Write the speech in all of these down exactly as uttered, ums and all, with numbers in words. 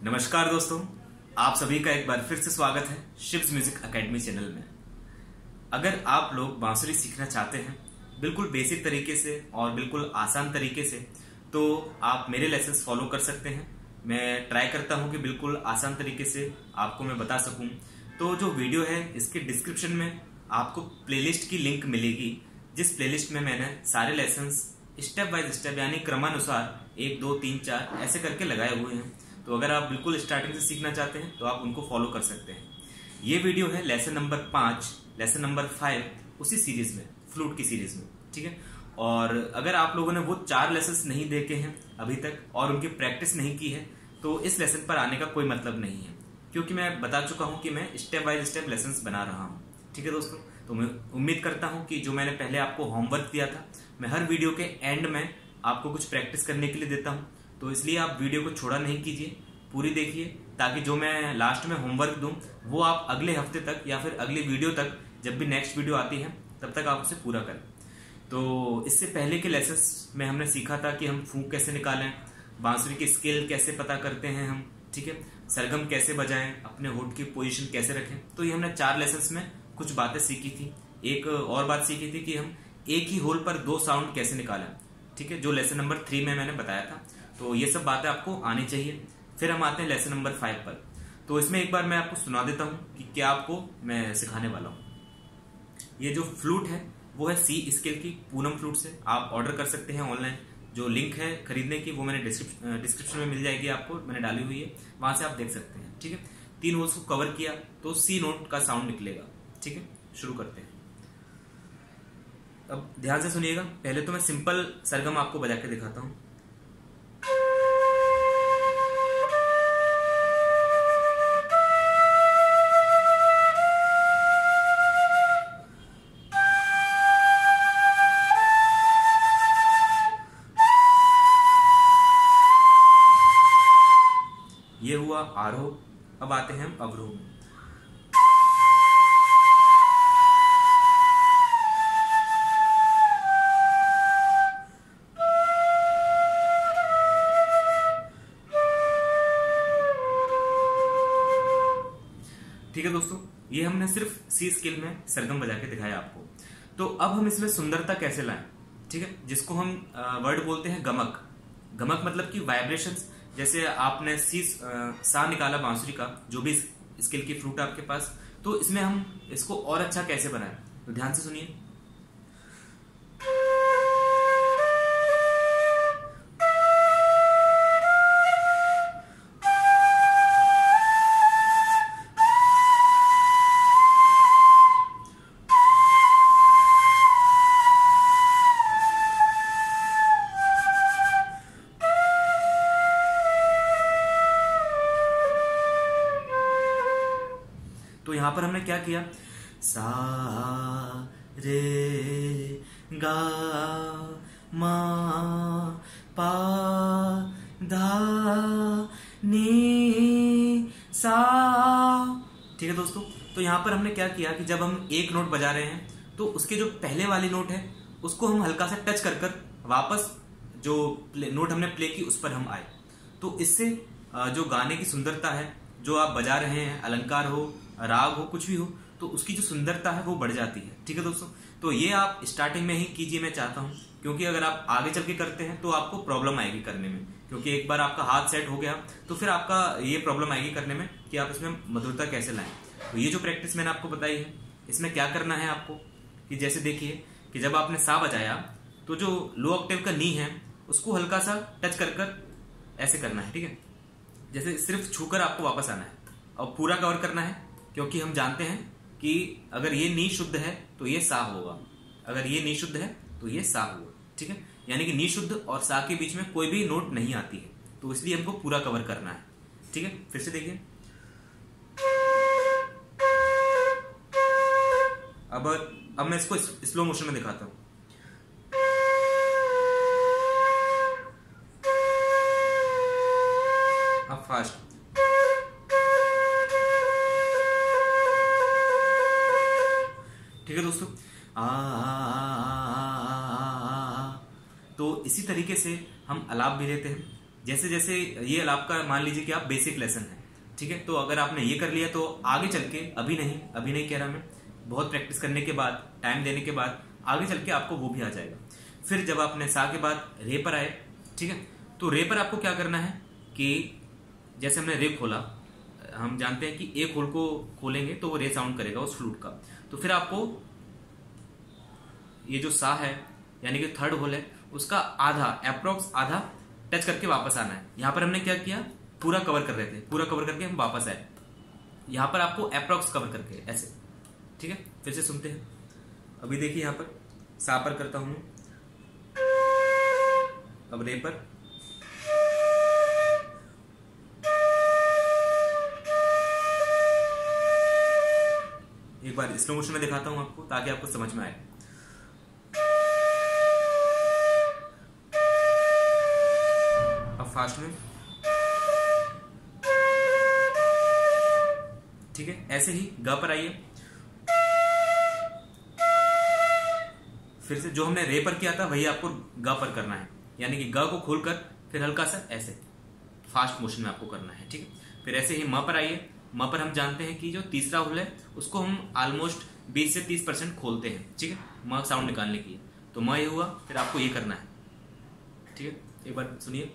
नमस्कार दोस्तों, आप सभी का एक बार फिर से स्वागत है शिव्स म्यूजिक एकेडमी चैनल में। अगर आप लोग बांसुरी सीखना चाहते हैं बिल्कुल बेसिक तरीके से और बिल्कुल आसान तरीके से, तो आप मेरे लेसन्स फॉलो कर सकते हैं। मैं ट्राई करता हूं कि बिल्कुल आसान तरीके से आपको मैं बता सकूं। तो जो वीडियो है इसके डिस्क्रिप्शन में आपको प्लेलिस्ट की लिंक मिलेगी, जिस प्लेलिस्ट में मैंने सारे लेसन्स स्टेप बाय स्टेप यानी क्रमानुसार एक दो तीन चार ऐसे करके लगाए हुए हैं। तो अगर आप बिल्कुल स्टार्टिंग से सीखना चाहते हैं तो आप उनको फॉलो कर सकते हैं। ये वीडियो है लेसन नंबर पांच, लेसन नंबर फाइव, उसी सीरीज में, फ्लूट की सीरीज में, ठीक है। और अगर आप लोगों ने वो चार लेसन्स नहीं देखे हैं अभी तक और उनकी प्रैक्टिस नहीं की है, तो इस लेसन पर आने का कोई मतलब नहीं है, क्योंकि मैं बता चुका हूं कि मैं स्टेप बाय स्टेप लेसन्स बना रहा हूं, ठीक है दोस्तों। तो मैं उम्मीद करता हूं कि जो मैंने पहले आपको होमवर्क दिया था, मैं हर वीडियो के एंड में आपको कुछ प्रैक्टिस करने के लिए देता हूं। तो इसलिए आप वीडियो को छोड़ा नहीं कीजिए, पूरी देखिए, ताकि जो मैं लास्ट में होमवर्क दूं वो आप अगले हफ्ते तक या फिर अगली वीडियो तक, जब भी नेक्स्ट वीडियो आती है तब तक आप उसे पूरा करें। तो इससे पहले के लेसन्स में हमने सीखा था कि हम फूंक कैसे निकालें, बांसुरी की स्केल कैसे पता करते हैं हम, ठीक है, सरगम कैसे बजाएं, अपने होठ की पोजीशन कैसे रखें। तो ये हमने चार लेसन्स में कुछ बातें सीखी थी। एक और बात सीखी थी कि हम एक ही होल पर दो साउंड कैसे निकालें, ठीक है, जो लेसन नंबर थ्री में मैंने बताया था। तो ये सब बातें आपको आनी चाहिए। फिर हम आते हैं लेसन नंबर फाइव पर। तो इसमें एक बार मैं आपको सुना देता हूं कि क्या आपको मैं सिखाने वाला हूं। ये जो फ्लूट है वो है सी स्केल की, पूनम फ्लूट से। आप ऑर्डर कर सकते हैं ऑनलाइन, जो लिंक है खरीदने की वो मैंने डिस्क्रिप्शन में मिल जाएगी, आपको मैंने डाली हुई है, वहां से आप देख सकते हैं, ठीक है। तीन होल्स को कवर किया तो सी नोट का साउंड निकलेगा, ठीक है। शुरू करते हैं। अब ध्यान से सुनिएगा। पहले तो मैं सिंपल सरगम आपको बजा के दिखाता हूं। ये हुआ आरोह। अब आते हैं हम अवरोह में। ठीक है दोस्तों, ये हमने सिर्फ सी स्केल में सरगम बजा के दिखाया आपको। तो अब हम इसमें सुंदरता कैसे लाएं, ठीक है, जिसको हम वर्ड बोलते हैं गमक। गमक मतलब कि वाइब्रेशंस। जैसे आपने सी सा निकाला बांसुरी का, जो भी स्केल की फ्लूट आपके पास, तो इसमें हम इसको और अच्छा कैसे बनाएं, तो ध्यान से सुनिए। तो यहां पर हमने क्या किया, सा रे गा मा पा धा नी सा, ठीक है दोस्तों। तो यहां पर हमने क्या किया कि जब हम एक नोट बजा रहे हैं तो उसके जो पहले वाली नोट है उसको हम हल्का सा टच कर कर वापस जो नोट हमने प्ले की उस पर हम आए। तो इससे जो गाने की सुंदरता है, जो आप बजा रहे हैं, अलंकार हो, राग हो, कुछ भी हो, तो उसकी जो सुंदरता है वो बढ़ जाती है, ठीक है दोस्तों। तो ये आप स्टार्टिंग में ही कीजिए, मैं चाहता हूं, क्योंकि अगर आप आगे चल के करते हैं तो आपको प्रॉब्लम आएगी करने में, क्योंकि एक बार आपका हाथ सेट हो गया तो फिर आपका ये प्रॉब्लम आएगी करने में कि आप इसमें मधुरता कैसे लाएं। तो ये जो प्रैक्टिस मैंने आपको बताई है, इसमें क्या करना है आपको कि जैसे देखिए कि जब आपने सा बजाया तो जो लो ऑक्टेव का नी है उसको हल्का सा टच कर कर ऐसे करना है, ठीक है, जैसे सिर्फ छूकर आपको वापस आना है और पूरा कवर करना है, क्योंकि हम जानते हैं कि अगर ये नी शुद्ध है तो ये सा होगा, अगर ये नी शुद्ध है तो ये सा होगा, ठीक है। यानी कि नी शुद्ध और सा के बीच में कोई भी नोट नहीं आती है, तो इसलिए हमको पूरा कवर करना है, ठीक है। फिर से देखिए। अब अब मैं इसको स्लो मोशन में दिखाता हूं। अब फास्ट। ठीक है दोस्तों। आ, आ, आ, आ, आ, आ, तो इसी तरीके से हम अलाप भी लेते हैं। जैसे जैसे ये आपका मान लीजिए कि आप बेसिक लेसन है, ठीक है, तो अगर आपने ये कर लिया तो आगे चल के, अभी नहीं अभी नहीं कह रहा मैं, बहुत प्रैक्टिस करने के बाद, टाइम देने के बाद आगे चल के आपको वो भी आ जाएगा। फिर जब आपने सा के बाद रे पर आए, ठीक है, तो रे पर आपको क्या करना है कि जैसे हमने रे खोला, हम जानते हैं कि एक होल को खोलेंगे तो वो रे साउंड करेगा उस फ्लूट का, तो फिर आपको ये जो सा है यानी कि थर्ड होल है उसका आधा, अप्रोक्स आधा टच करके वापस आना है। यहां पर हमने क्या किया, पूरा कवर कर रहे थे, पूरा कवर करके हम वापस आए, यहां पर आपको अप्रोक्स कवर करके ऐसे, ठीक है। फिर से सुनते हैं, अभी देखिए यहां पर सा पर करता हूं, अब रे पर, एक बार स्लो मोशन में दिखाता हूं आपको ताकि आपको समझ में आए। अब फास्ट में, ठीक है, ऐसे ही ग पर आइए, फिर से जो हमने रे पर किया था वही आपको ग पर करना है, यानी कि ग को खोलकर फिर हल्का सा ऐसे फास्ट मोशन में आपको करना है, ठीक है। फिर ऐसे ही म पर आइए, म पर हम जानते हैं कि जो तीसरा होल है उसको हम ऑलमोस्ट बीस से तीस परसेंट खोलते हैं, ठीक है, म साउंड निकालने के लिए, तो म ये हुआ, फिर आपको ये करना है, ठीक है। एक बार सुनिए,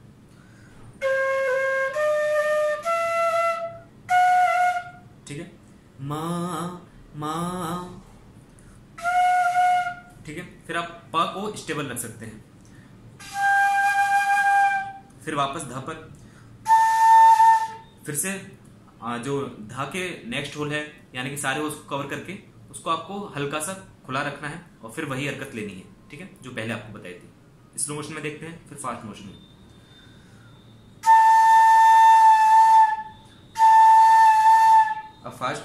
ठीक है, मा मा, ठीक है। फिर आप प को स्टेबल रख सकते हैं, फिर वापस ध पर, फिर से जो धा के नेक्स्ट होल है यानी कि सारे होल्स को कवर करके उसको आपको हल्का सा खुला रखना है और फिर वही हरकत लेनी है, ठीक है, जो पहले आपको बताई थी। स्लो मोशन में देखते हैं, फिर फास्ट मोशन में, अब फास्ट,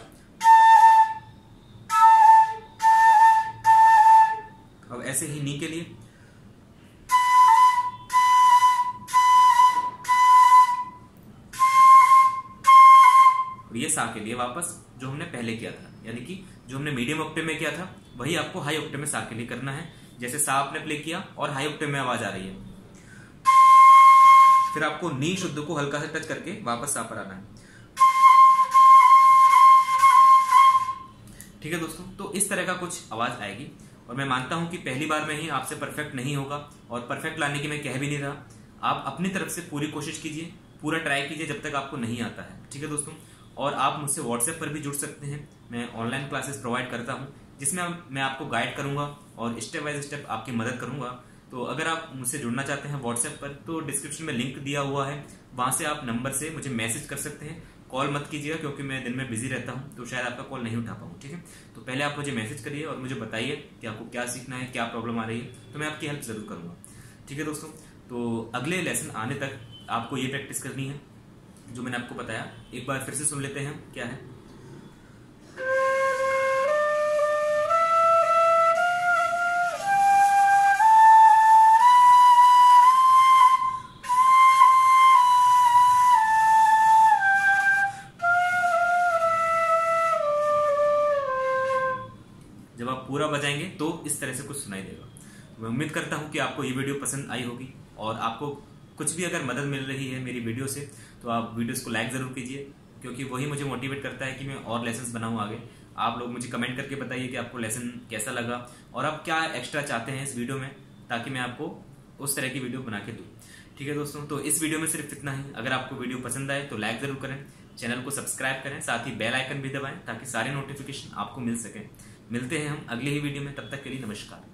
अब ऐसे ही नी के लिए, और ये सा के लिए वापस जो हमने पहले किया था, यानी कि जो हमने मीडियम ऑक्टेव में किया था वही आपको हाई ऑक्टेव में सा के लिए करना है। जैसे सा आपने प्ले किया और हाई ऑक्टेव में आवाज आ रही है, फिर आपको नी शुद्ध को हल्का से टच करके वापस सा पर आना है, ठीक है दोस्तों। तो इस तरह का कुछ आवाज आएगी, और मैं मानता हूं कि पहली बार में ही आपसे परफेक्ट नहीं होगा, और परफेक्ट लाने की मैं कह भी नहीं रहा, आप अपनी तरफ से पूरी कोशिश कीजिए, पूरा ट्राई कीजिए जब तक आपको नहीं आता है, ठीक है दोस्तों। और आप मुझसे व्हाट्सएप पर भी जुड़ सकते हैं, मैं ऑनलाइन क्लासेस प्रोवाइड करता हूं जिसमें मैं आपको गाइड करूंगा और स्टेप बाय स्टेप आपकी मदद करूंगा। तो अगर आप मुझसे जुड़ना चाहते हैं व्हाट्सएप पर तो डिस्क्रिप्शन में लिंक दिया हुआ है, वहां से आप नंबर से मुझे मैसेज कर सकते हैं। कॉल मत कीजिएगा क्योंकि मैं दिन में बिजी रहता हूं तो शायद आपका कॉल नहीं उठा पाऊँ, ठीक है। तो पहले आप मुझे मैसेज करिए और मुझे बताइए कि आपको क्या सीखना है, क्या प्रॉब्लम आ रही है, तो मैं आपकी हेल्प जरूर करूंगा, ठीक है दोस्तों। तो अगले लेसन आने तक आपको ये प्रैक्टिस करनी है जो मैंने आपको बताया। एक बार फिर से सुन लेते हैं क्या है। जब आप पूरा बजाएंगे तो इस तरह से कुछ सुनाई देगा। मैं उम्मीद करता हूं कि आपको ये वीडियो पसंद आई होगी, और आपको कुछ भी अगर मदद मिल रही है मेरी वीडियो से तो आप वीडियोस को लाइक जरूर कीजिए, क्योंकि वही मुझे मोटिवेट करता है कि मैं और लेसन्स बनाऊं आगे। आप लोग मुझे कमेंट करके बताइए कि आपको लेसन कैसा लगा और आप क्या एक्स्ट्रा चाहते हैं इस वीडियो में, ताकि मैं आपको उस तरह की वीडियो बना के दूं, ठीक है दोस्तों। तो इस वीडियो में सिर्फ इतना ही। अगर आपको वीडियो पसंद आए तो लाइक जरूर करें, चैनल को सब्सक्राइब करें, साथ ही बेल आइकन भी दबाएं ताकि सारे नोटिफिकेशन आपको मिल सके। मिलते हैं हम अगले ही वीडियो में, तब तक के लिए नमस्कार।